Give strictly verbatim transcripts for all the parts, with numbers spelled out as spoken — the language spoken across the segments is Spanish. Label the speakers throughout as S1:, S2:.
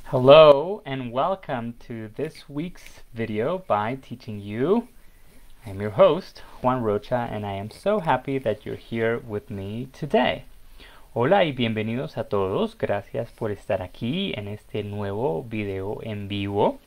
S1: Hello and welcome to this week's video by Teaching You. I'm your host, Juan Rocha, and I am so happy that you're here with me today. Hola y bienvenidos a todos. Gracias por estar aquí en este nuevo video en vivo.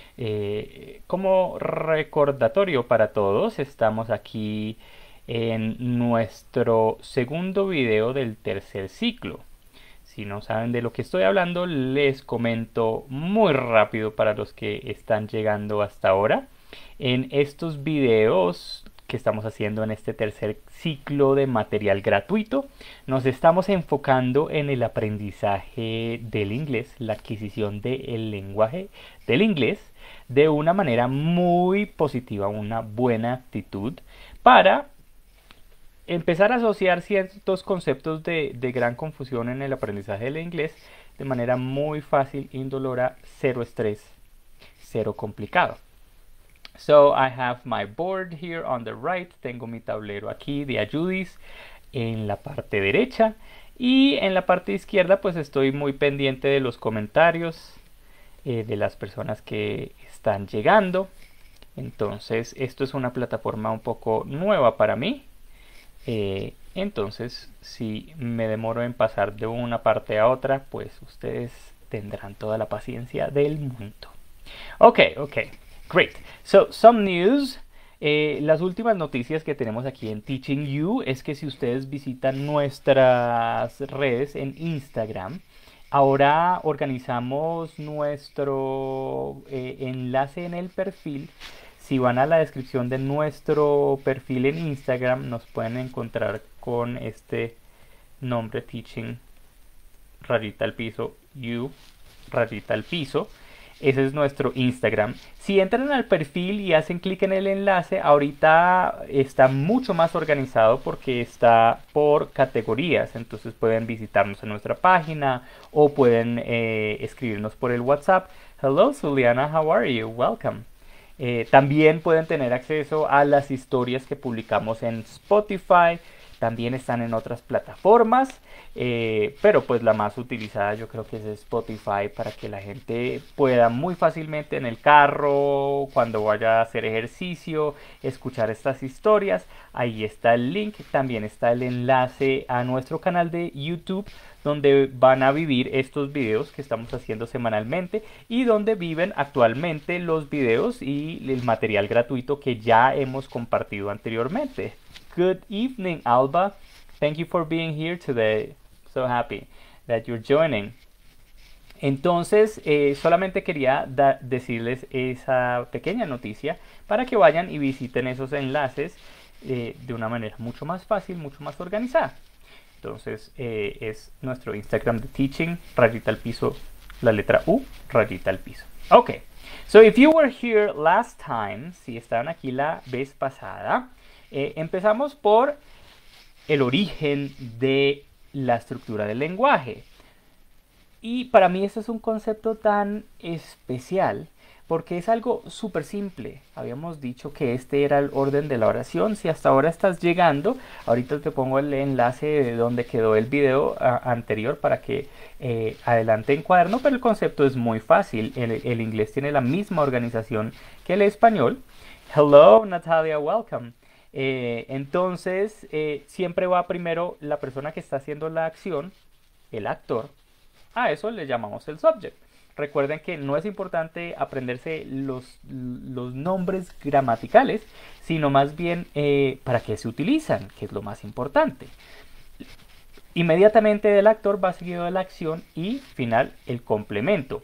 S1: Eh, como recordatorio para todos, estamos aquí en nuestro segundo video del tercer ciclo. Si no saben de lo que estoy hablando, les comento muy rápido para los que están llegando hasta ahora. En estos videos que estamos haciendo en este tercer ciclo de material gratuito, nos estamos enfocando en el aprendizaje del inglés, la adquisición del lenguaje del inglés de una manera muy positiva, una buena actitud para empezar a asociar ciertos conceptos de, de gran confusión en el aprendizaje del inglés de manera muy fácil, indolora, cero estrés, cero complicado. So I have my board here on the right. Tengo mi tablero aquí de ayudis en la parte derecha. Y en la parte izquierda pues estoy muy pendiente de los comentarios eh, de las personas que están llegando. Entonces esto es una plataforma un poco nueva para mí. Eh, entonces si me demoro en pasar de una parte a otra, pues ustedes tendrán toda la paciencia del mundo. Ok, ok, great. So, some news. Eh, las últimas noticias que tenemos aquí en Teaching You es que si ustedes visitan nuestras redes en Instagram, ahora organizamos nuestro eh, enlace en el perfil. Si van a la descripción de nuestro perfil en Instagram, nos pueden encontrar con este nombre, Teaching rayita al piso, You rayita al piso. Ese es nuestro Instagram. Si entran al perfil y hacen clic en el enlace, ahorita está mucho más organizado porque está por categorías. Entonces pueden visitarnos en nuestra página o pueden eh, escribirnos por el WhatsApp. Hello, Zuliana, how are you? Welcome. Eh, también pueden tener acceso a las historias que publicamos en Spotify, también están en otras plataformas, eh, pero pues la más utilizada yo creo que es Spotify para que la gente pueda muy fácilmente en el carro, cuando vaya a hacer ejercicio, escuchar estas historias. Ahí está el link, también está el enlace a nuestro canal de YouTube, donde van a vivir estos videos que estamos haciendo semanalmente y donde viven actualmente los videos y el material gratuito que ya hemos compartido anteriormente. Good evening, Alba. Thank you for being here today. So happy that you're joining. Entonces, eh, solamente quería decirles esa pequeña noticia para que vayan y visiten esos enlaces eh, de una manera mucho más fácil, mucho más organizada. Entonces eh, es nuestro Instagram de Teaching, rayita al piso, la letra U, rayita al piso. Ok, so if you were here last time, si estaban aquí la vez pasada, eh, empezamos por el origen de la estructura del lenguaje. Y para mí este es un concepto tan especial porque es algo súper simple. Habíamos dicho que este era el orden de la oración. Si hasta ahora estás llegando, ahorita te pongo el enlace de donde quedó el video uh, anterior para que eh, adelante en cuaderno, pero el concepto es muy fácil. El, el inglés tiene la misma organización que el español. Hello, Natalia, welcome. Eh, entonces, eh, siempre va primero la persona que está haciendo la acción, el actor. A eso le llamamos el subject. Recuerden que no es importante aprenderse los, los nombres gramaticales, sino más bien eh, para qué se utilizan, que es lo más importante. Inmediatamente del actor va seguido de la acción y final el complemento.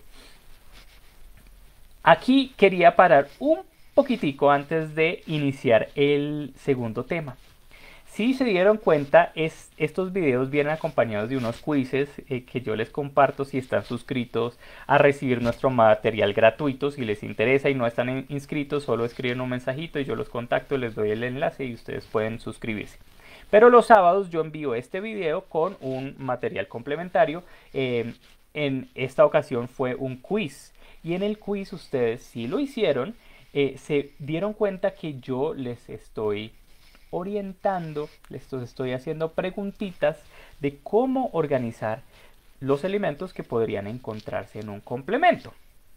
S1: Aquí quería parar un poquitico antes de iniciar el segundo tema. Si se dieron cuenta, es, estos videos vienen acompañados de unos quizzes eh, que yo les comparto si están suscritos a recibir nuestro material gratuito. Si les interesa y no están en, inscritos, solo escriben un mensajito y yo los contacto, les doy el enlace y ustedes pueden suscribirse. Pero los sábados yo envío este video con un material complementario. Eh, en esta ocasión fue un quiz. Y en el quiz ustedes, si lo hicieron, eh, se dieron cuenta que yo les estoy orientando, les estoy haciendo preguntitas de cómo organizar los elementos que podrían encontrarse en un complemento.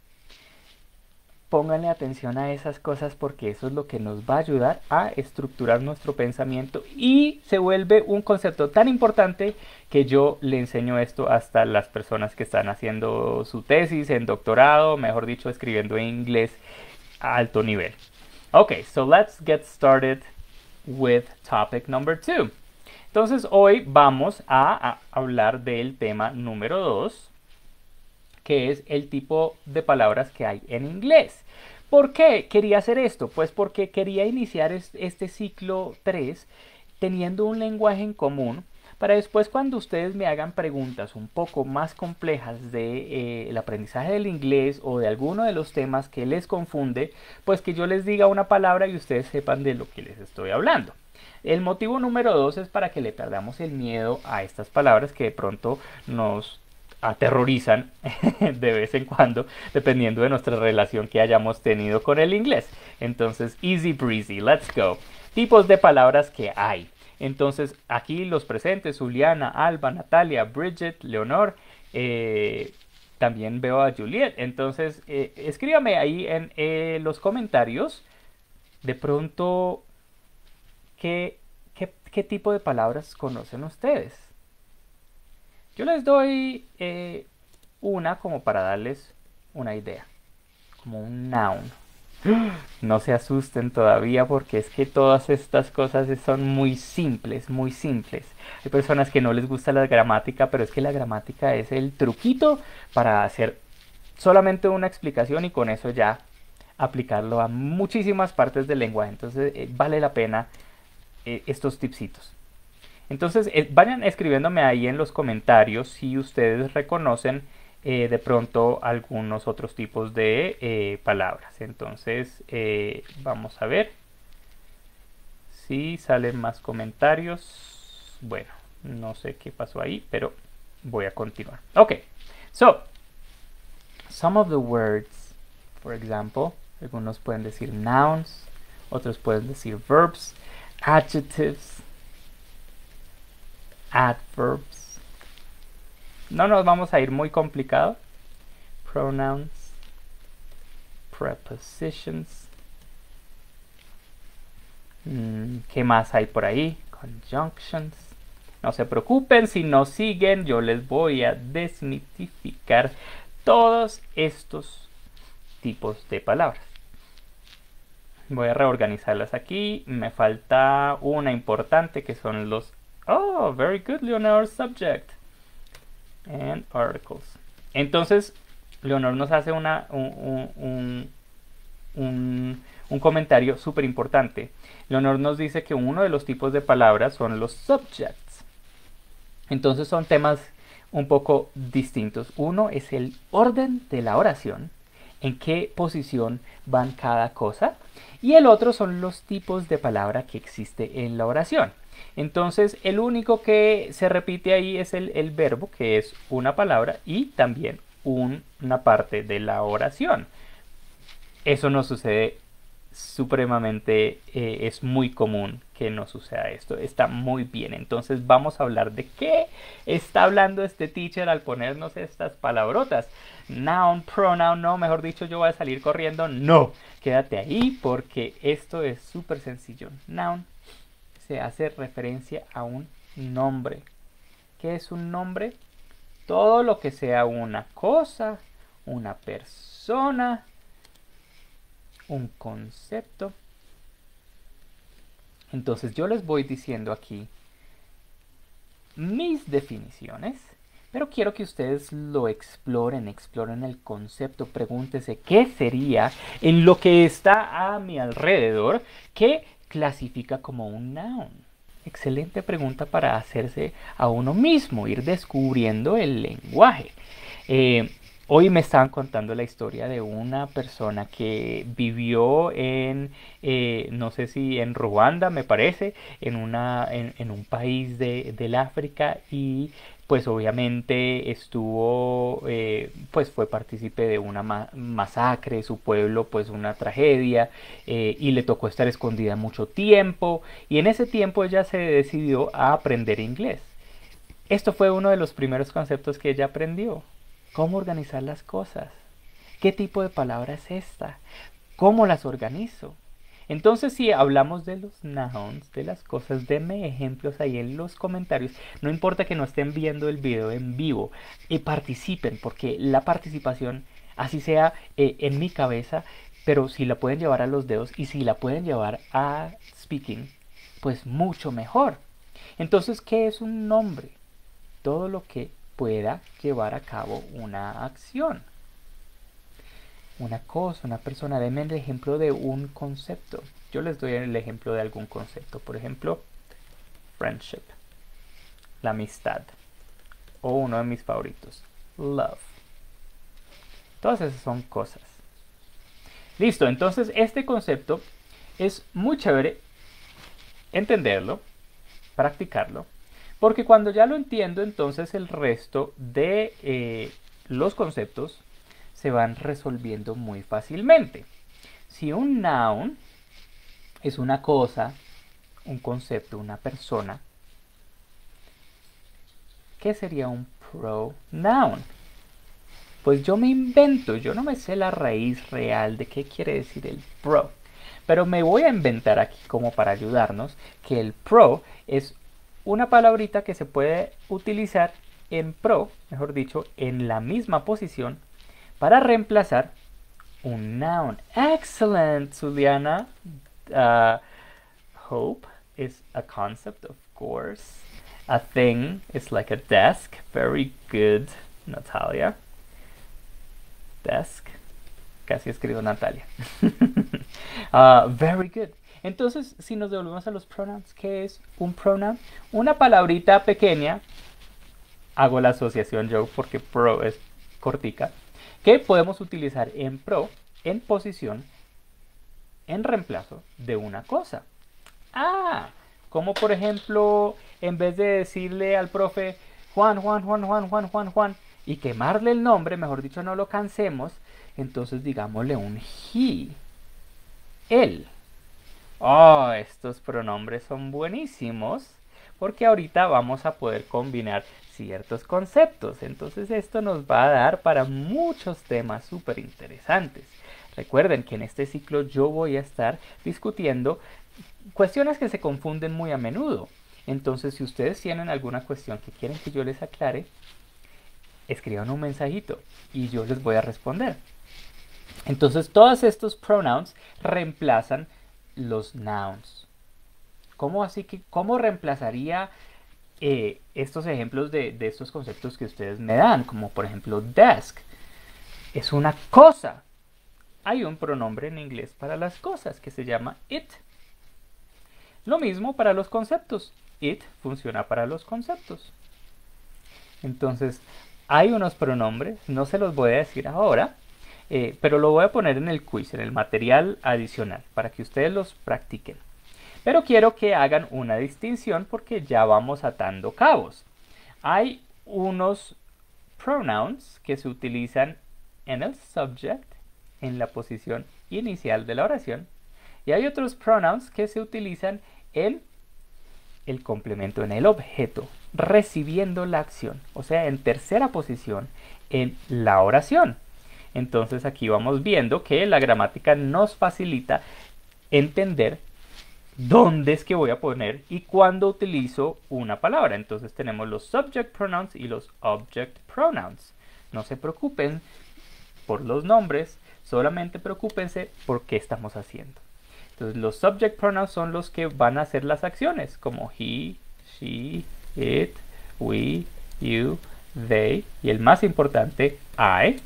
S1: Pónganle atención a esas cosas porque eso es lo que nos va a ayudar a estructurar nuestro pensamiento y se vuelve un concepto tan importante que yo le enseño esto hasta las personas que están haciendo su tesis en doctorado, mejor dicho, escribiendo en inglés a alto nivel. Okay, so let's get started with topic number two. Entonces hoy vamos a, a hablar del tema número dos, que es el tipo de palabras que hay en inglés. ¿Por qué quería hacer esto? Pues porque quería iniciar este ciclo tres teniendo un lenguaje en común para después cuando ustedes me hagan preguntas un poco más complejas de eh, el aprendizaje del inglés o de alguno de los temas que les confunde, pues que yo les diga una palabra y ustedes sepan de lo que les estoy hablando. El motivo número dos es para que le perdamos el miedo a estas palabras que de pronto nos aterrorizan de vez en cuando, dependiendo de nuestra relación que hayamos tenido con el inglés. Entonces, easy breezy, let's go. Tipos de palabras que hay. Entonces, aquí los presentes, Juliana, Alba, Natalia, Bridget, Leonor, eh, también veo a Juliet. Entonces, eh, escríbame ahí en eh, los comentarios, de pronto, ¿qué, qué, qué tipo de palabras conocen ustedes? Yo les doy eh, una como para darles una idea, como un noun. No se asusten todavía porque es que todas estas cosas son muy simples, muy simples. Hay personas que no les gusta la gramática, pero es que la gramática es el truquito para hacer solamente una explicación y con eso ya aplicarlo a muchísimas partes del lenguaje. Entonces eh, vale la pena eh, estos tipsitos. Entonces, eh, vayan escribiéndome ahí en los comentarios si ustedes reconocen eh, de pronto algunos otros tipos de eh, palabras. Entonces, eh, vamos a ver si salen más comentarios. Bueno, no sé qué pasó ahí, pero voy a continuar. Ok, so, some of the words, for example, algunos pueden decir nouns, otros pueden decir verbs, adjectives, adverbs. No nos vamos a ir muy complicado. Pronouns, prepositions. Mm, ¿Qué más hay por ahí? Conjunctions. No se preocupen, si no siguen, yo les voy a desmitificar todos estos tipos de palabras. Voy a reorganizarlas aquí. Me falta una importante que son los Oh, very good, Leonor. Subject and articles. Entonces, Leonor nos hace una, un, un, un, un comentario súper importante. Leonor nos dice que uno de los tipos de palabras son los subjects. Entonces son temas un poco distintos. Uno es el orden de la oración, en qué posición van cada cosa. Y el otro son los tipos de palabra que existe en la oración. Entonces, el único que se repite ahí es el, el verbo, que es una palabra y también un, una parte de la oración. Eso no sucede supremamente, eh, es muy común que no suceda esto. Está muy bien. Entonces, vamos a hablar de qué está hablando este teacher al ponernos estas palabrotas. Noun, pronoun, no, mejor dicho, yo voy a salir corriendo. No, quédate ahí porque esto es súper sencillo. Noun se hace referencia a un nombre. ¿Qué es un nombre? Todo lo que sea una cosa, una persona, un concepto. Entonces yo les voy diciendo aquí mis definiciones, pero quiero que ustedes lo exploren, exploren el concepto, pregúntese qué sería en lo que está a mi alrededor, qué clasifica como un noun. Excelente pregunta para hacerse a uno mismo, ir descubriendo el lenguaje. Eh, hoy me estaban contando la historia de una persona que vivió en, eh, no sé si en Ruanda, me parece, en, una, en, en un país de, del África y pues obviamente estuvo, eh, pues fue partícipe de una ma masacre, su pueblo pues una tragedia, eh, y le tocó estar escondida mucho tiempo, y en ese tiempo ella se decidió a aprender inglés. Esto fue uno de los primeros conceptos que ella aprendió. ¿Cómo organizar las cosas? ¿Qué tipo de palabra es esta? ¿Cómo las organizo? Entonces, si hablamos de los nouns, de las cosas, denme ejemplos ahí en los comentarios. No importa que no estén viendo el video en vivo, y participen, porque la participación, así sea eh, en mi cabeza, pero si la pueden llevar a los dedos y si la pueden llevar a speaking, pues mucho mejor. Entonces, ¿qué es un nombre? Todo lo que pueda llevar a cabo una acción. Una cosa, una persona. Denme el ejemplo de un concepto. Yo les doy el ejemplo de algún concepto. Por ejemplo, friendship, la amistad. O uno de mis favoritos, love. Todas esas son cosas. Listo, entonces este concepto es muy chévere entenderlo, practicarlo. Porque cuando ya lo entiendo, entonces el resto de eh, los conceptos se van resolviendo muy fácilmente. Si un noun es una cosa, un concepto, una persona, ¿qué sería un pronoun? Pues yo me invento, yo no me sé la raíz real de qué quiere decir el pro, pero me voy a inventar aquí como para ayudarnos que el pro es una palabrita que se puede utilizar en pro, mejor dicho, en la misma posición para reemplazar un noun. Excellent, Juliana. Uh, hope is a concept, of course. A thing is like a desk. Very good, Natalia. Desk. Casi escribo Natalia. uh, very good. Entonces, si nos devolvemos a los pronouns, ¿qué es un pronoun? Una palabrita pequeña. Hago la asociación yo porque pro es cortica. Que podemos utilizar en pro, en posición, en reemplazo de una cosa. Ah, como por ejemplo, en vez de decirle al profe Juan, Juan, Juan, Juan, Juan, Juan, Juan, y quemarle el nombre, mejor dicho, no lo cansemos, entonces digámosle un he, él. Oh, estos pronombres son buenísimos, porque ahorita vamos a poder combinar ciertos conceptos. Entonces esto nos va a dar para muchos temas súper interesantes. Recuerden que en este ciclo yo voy a estar discutiendo cuestiones que se confunden muy a menudo. Entonces, si ustedes tienen alguna cuestión que quieren que yo les aclare, escriban un mensajito y yo les voy a responder. Entonces, todos estos pronouns reemplazan los nouns. ¿Cómo así que, cómo reemplazaría eh, estos ejemplos de, de estos conceptos que ustedes me dan? Como por ejemplo, desk. Es una cosa. Hay un pronombre en inglés para las cosas que se llama it. Lo mismo para los conceptos. It funciona para los conceptos. Entonces, hay unos pronombres, no se los voy a decir ahora, eh, pero lo voy a poner en el quiz, en el material adicional, para que ustedes los practiquen. Pero quiero que hagan una distinción porque ya vamos atando cabos. Hay unos pronouns que se utilizan en el subject, en la posición inicial de la oración, y hay otros pronouns que se utilizan en el complemento, en el objeto, recibiendo la acción, o sea, en tercera posición en la oración. Entonces aquí vamos viendo que la gramática nos facilita entender dónde es que voy a poner y cuándo utilizo una palabra. Entonces tenemos los subject pronouns y los object pronouns. No se preocupen por los nombres, solamente preocúpense por qué estamos haciendo. Entonces los subject pronouns son los que van a hacer las acciones, como he, she, it, we, you, they, y el más importante, I.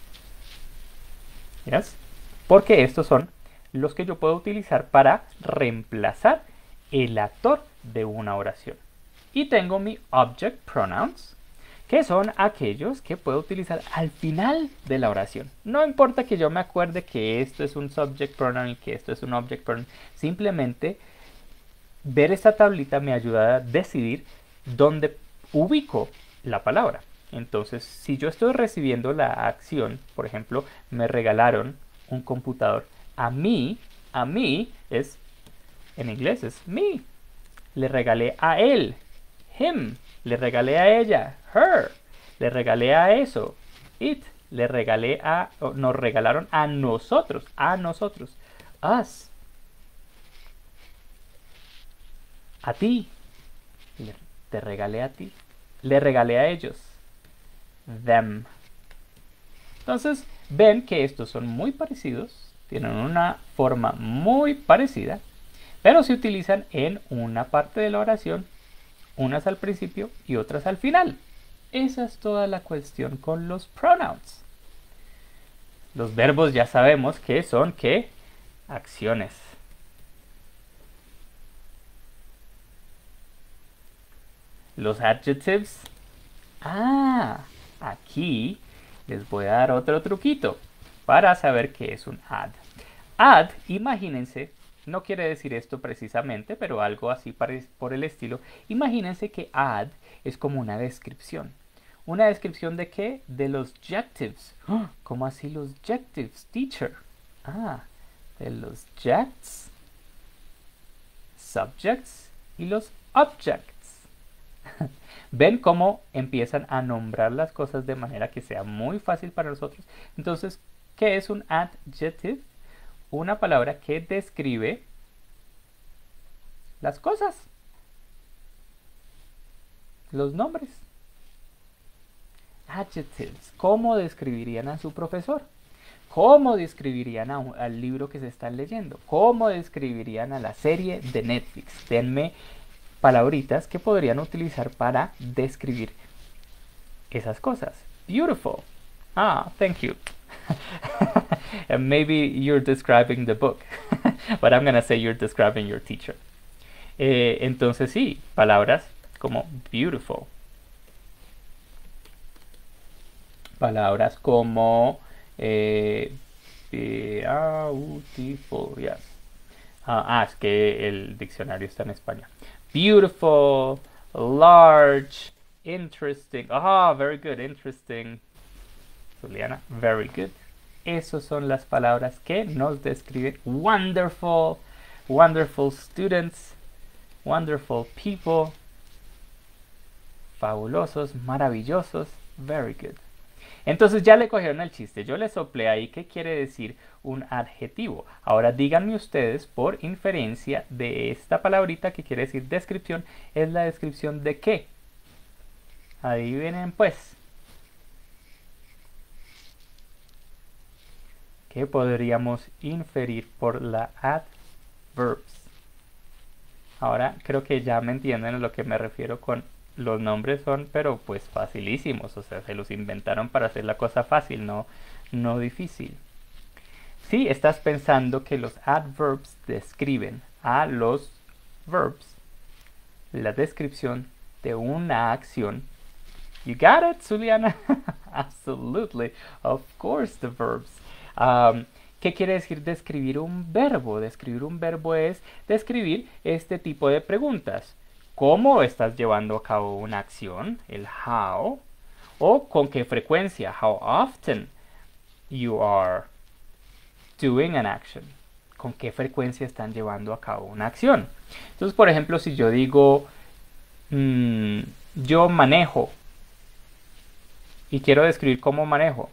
S1: ¿Yes? Porque estos son los que yo puedo utilizar para reemplazar el actor de una oración. Y tengo mi object pronouns, que son aquellos que puedo utilizar al final de la oración. No importa que yo me acuerde que esto es un subject pronoun y que esto es un object pronoun. Simplemente ver esta tablita me ayuda a decidir dónde ubico la palabra. Entonces, si yo estoy recibiendo la acción, por ejemplo, me regalaron un computador. A mí, a mí es, en inglés es me. Le regalé a él, him. Le regalé a ella. Her. Le regalé a eso. It. Le regalé a... Nos regalaron a nosotros. A nosotros. Us. A ti. Le, te regalé a ti. Le regalé a ellos. Them. Entonces, ven que estos son muy parecidos. Tienen una forma muy parecida. Pero se utilizan en una parte de la oración. Unas al principio y otras al final. Esa es toda la cuestión con los pronouns. Los verbos ya sabemos que son, ¿qué? Acciones. Los adjectives. Ah, aquí les voy a dar otro truquito para saber qué es un add. Add, imagínense, no quiere decir esto precisamente, pero algo así por el estilo. Imagínense que add es como una descripción. ¿Una descripción de qué? De los adjectives. ¿Cómo así los adjectives, teacher? Ah, de los jets, subjects y los objects. ¿Ven cómo empiezan a nombrar las cosas de manera que sea muy fácil para nosotros? Entonces, ¿qué es un adjective? Una palabra que describe las cosas, los nombres. Adjectives. ¿Cómo describirían a su profesor? ¿Cómo describirían a un, al libro que se están leyendo? ¿Cómo describirían a la serie de Netflix? Denme palabritas que podrían utilizar para describir esas cosas. Beautiful. Ah, thank you. And maybe you're describing the book, but I'm gonna say you're describing your teacher. Eh, entonces sí, palabras como beautiful. Palabras como eh, beautiful, yes. Ah, ah, es que el diccionario está en español. Beautiful, large, interesting. Ah, very good, interesting. Juliana, very good. Esas son las palabras que nos describen. Wonderful, wonderful students, wonderful people, fabulosos, maravillosos, very good. Entonces ya le cogieron el chiste. Yo le soplé ahí qué quiere decir un adjetivo. Ahora díganme ustedes por inferencia de esta palabrita que quiere decir descripción. ¿Es la descripción de qué? Adivinen pues. ¿Qué podríamos inferir por la adverbs? Ahora creo que ya me entienden a lo que me refiero con los nombres son, pero pues facilísimos, o sea, se los inventaron para hacer la cosa fácil, no, no difícil. Si estás pensando que los adverbs describen a los verbs, la descripción de una acción. You got it, Juliana? Absolutely, of course the verbs. Um, ¿Qué quiere decir describir un verbo? Describir un verbo es describir este tipo de preguntas. ¿Cómo estás llevando a cabo una acción? El how. O con qué frecuencia. How often you are doing an action. ¿Con qué frecuencia están llevando a cabo una acción? Entonces, por ejemplo, si yo digo mmm, yo manejo y quiero describir cómo manejo.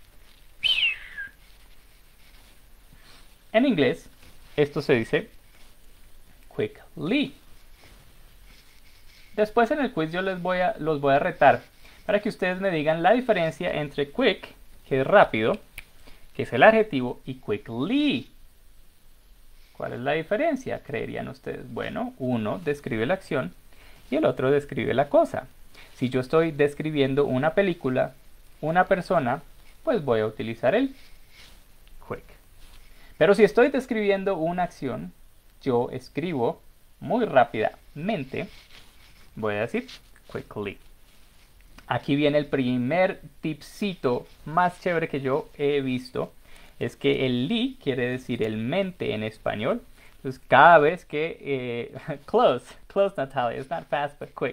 S1: En inglés, esto se dice quickly. Después en el quiz yo les voy a, los voy a retar para que ustedes me digan la diferencia entre quick, que es rápido, que es el adjetivo, y quickly. ¿Cuál es la diferencia? Creerían ustedes. Bueno, uno describe la acción y el otro describe la cosa. Si yo estoy describiendo una película, una persona, pues voy a utilizar el quick. Pero si estoy describiendo una acción, yo escribo muy rápidamente. Voy a decir quickly. Aquí viene el primer tipcito más chévere que yo he visto. Es que el li quiere decir el mente en español. Entonces cada vez que... Eh, close, close Natalia, it's not fast but quick.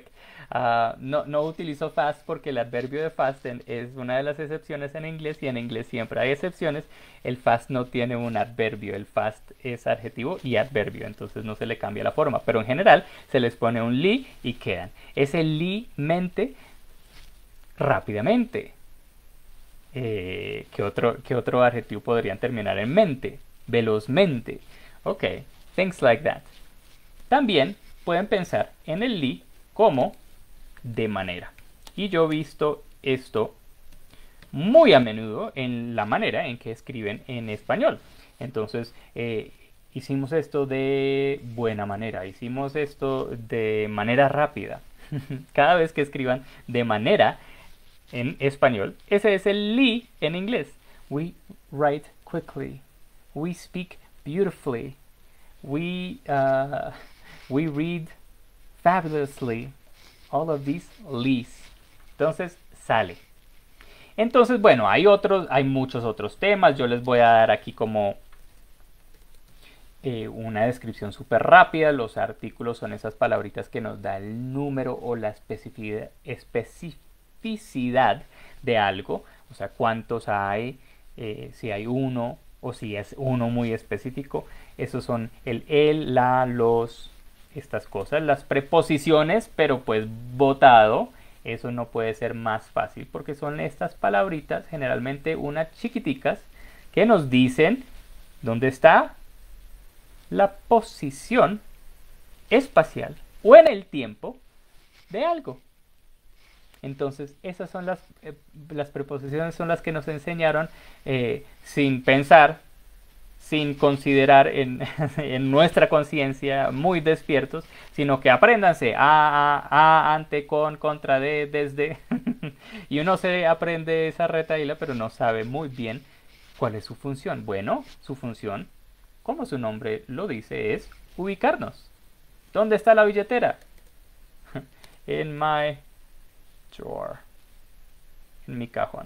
S1: Uh, no, no utilizo fast porque el adverbio de fast en, es una de las excepciones en inglés y en inglés siempre hay excepciones. El fast no tiene un adverbio, el fast es adjetivo y adverbio, entonces no se le cambia la forma, pero en general se les pone un li y quedan. Ese li mente rápidamente. Eh, ¿qué, otro, ¿Qué otro adjetivo podrían terminar en mente? Velozmente. Ok, things like that. También pueden pensar en el li como de manera. Y yo he visto esto muy a menudo en la manera en que escriben en español. Entonces, eh, hicimos esto de buena manera, hicimos esto de manera rápida. Cada vez que escriban de manera en español, ese es el li en inglés. We write quickly. We speak beautifully. We, uh, we read fabulously. All of these lees. Entonces sale. Entonces, bueno, hay otros, hay muchos otros temas. Yo les voy a dar aquí como eh, una descripción súper rápida. Los artículos son esas palabritas que nos da el número o la especificidad, especificidad de algo. O sea, cuántos hay, eh, si hay uno o si es uno muy específico. Esos son el, el, la, los, estas cosas, las preposiciones, pero pues botado, eso no puede ser más fácil porque son estas palabritas, generalmente unas chiquiticas, que nos dicen dónde está la posición espacial o en el tiempo de algo. Entonces esas son las, eh, las preposiciones son las que nos enseñaron eh, sin pensar, sin considerar en, en nuestra conciencia, muy despiertos, sino que apréndanse a, a, a, ante, con, contra, de, desde, y uno se aprende esa retahíla, pero no sabe muy bien cuál es su función. Bueno, su función, como su nombre lo dice, es ubicarnos. ¿Dónde está la billetera? En my drawer, en mi cajón.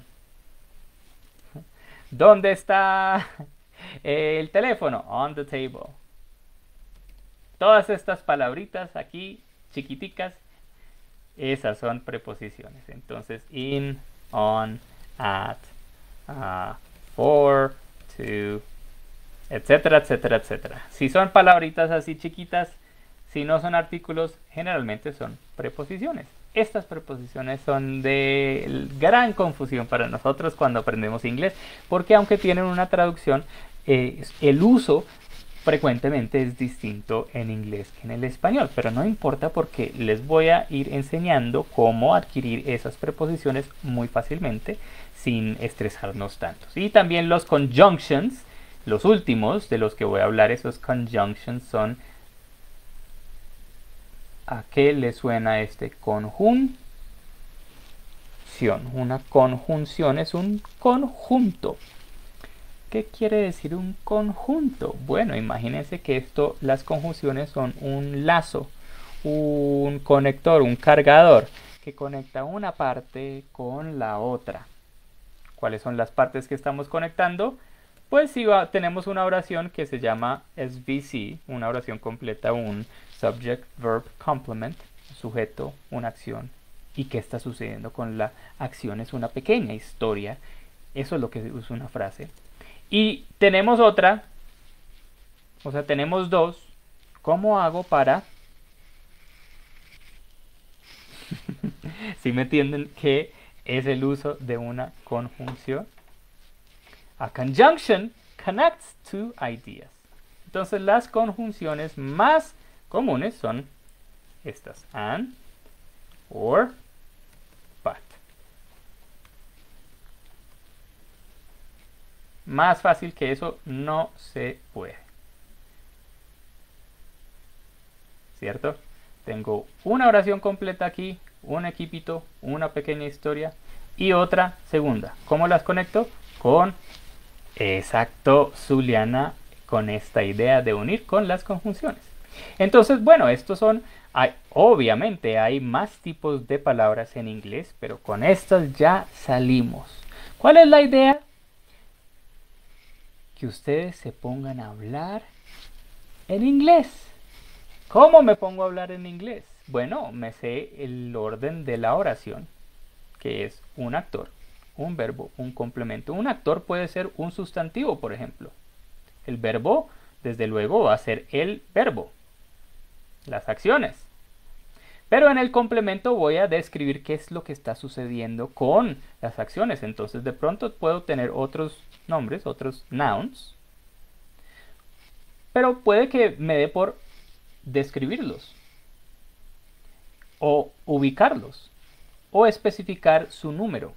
S1: ¿Dónde está el teléfono? On the table. Todas estas palabritas aquí, chiquiticas, esas son preposiciones. Entonces, in, on, at, uh, for, to, etcétera, etcétera, etcétera. Si son palabritas así chiquitas, si no son artículos, generalmente son preposiciones. Estas preposiciones son de gran confusión para nosotros cuando aprendemos inglés, porque aunque tienen una traducción, eh, el uso frecuentemente es distinto en inglés que en el español, pero no importa porque les voy a ir enseñando cómo adquirir esas preposiciones muy fácilmente sin estresarnos tanto. Y también los conjunctions, los últimos de los que voy a hablar, esos conjunctions son... ¿A qué le suena este? Conjunción. Una conjunción es un conjunto. ¿Qué quiere decir un conjunto? Bueno, imagínense que esto, las conjunciones son un lazo, un conector, un cargador que conecta una parte con la otra. ¿Cuáles son las partes que estamos conectando? Pues si va, tenemos una oración que se llama S V C, una oración completa, un subject, verb, complement, sujeto, una acción. ¿Y qué está sucediendo con la acción? Es una pequeña historia. Eso es lo que es una frase. Y tenemos otra, o sea, tenemos dos. ¿Cómo hago para... si me entienden que es el uso de una conjunción? A conjunction connects two ideas. Entonces las conjunciones más comunes son estas: and, or, but. Más fácil que eso no se puede. ¿Cierto? Tengo una oración completa aquí, un equipito, una pequeña historia y otra segunda. ¿Cómo las conecto? Con, exacto, Zuliana, con esta idea de unir con las conjunciones. Entonces, bueno, estos son, hay, obviamente hay más tipos de palabras en inglés, pero con estas ya salimos. ¿Cuál es la idea? Que ustedes se pongan a hablar en inglés. ¿Cómo me pongo a hablar en inglés? Bueno, me sé el orden de la oración, que es un actor, un verbo, un complemento. Un actor puede ser un sustantivo, por ejemplo. El verbo, desde luego, va a ser el verbo, las acciones. Pero en el complemento voy a describir qué es lo que está sucediendo con las acciones. Entonces de pronto puedo tener otros nombres, otros nouns, pero puede que me dé por describirlos o ubicarlos o especificar su número.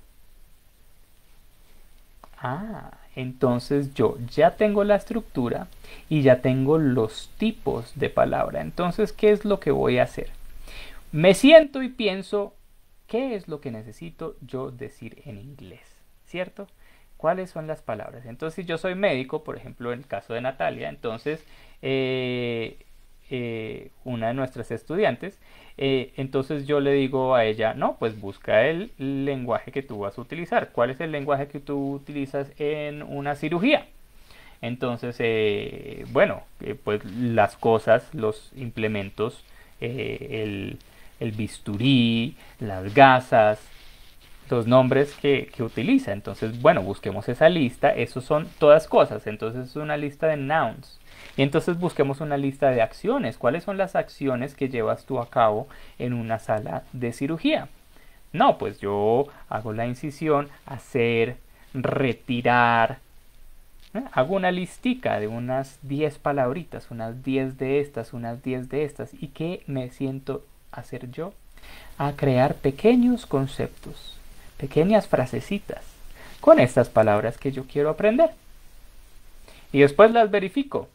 S1: Ah, entonces yo ya tengo la estructura y ya tengo los tipos de palabra. Entonces, ¿qué es lo que voy a hacer? Me siento y pienso, ¿qué es lo que necesito yo decir en inglés? ¿Cierto? ¿Cuáles son las palabras? Entonces, si yo soy médico, por ejemplo, en el caso de Natalia, entonces, eh, eh, una de nuestras estudiantes, eh, entonces yo le digo a ella, no, pues busca el lenguaje que tú vas a utilizar. ¿Cuál es el lenguaje que tú utilizas en una cirugía? Entonces, eh, bueno, eh, pues las cosas, los implementos, eh, el, el bisturí, las gasas, los nombres que, que utiliza. Entonces, bueno, busquemos esa lista. Esos son todas cosas. Entonces es una lista de nouns. Y entonces busquemos una lista de acciones. ¿Cuáles son las acciones que llevas tú a cabo en una sala de cirugía? No, pues yo hago la incisión, hacer, retirar. ¿Eh? Hago una listica de unas diez palabritas, unas diez de estas, unas diez de estas. ¿Y qué me siento a hacer yo? A crear pequeños conceptos, pequeñas frasecitas con estas palabras que yo quiero aprender. Y después las verifico.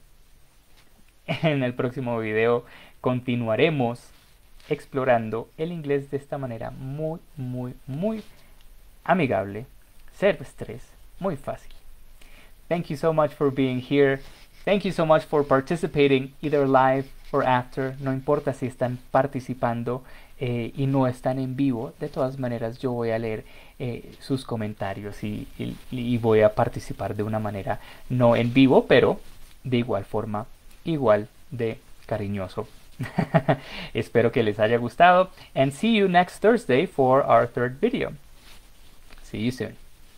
S1: En el próximo video continuaremos explorando el inglés de esta manera muy, muy, muy amigable, cero estrés, muy fácil. Thank you so much for being here. Thank you so much for participating either live or after. No importa si están participando eh, y no están en vivo. De todas maneras yo voy a leer eh, sus comentarios y, y, y voy a participar de una manera no en vivo, pero de igual forma, igual de cariñoso. Espero que les haya gustado. And see you next Thursday for our third video. See you soon.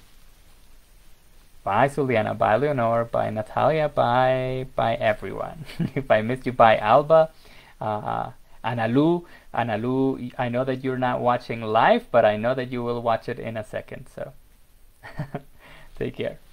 S1: Bye, Juliana. Bye, Leonor. Bye, Natalia. Bye, bye, everyone. If I missed you, bye, Alba. Uh, Analu. Analu, I know that you're not watching live, but I know that you will watch it in a second. So, take care.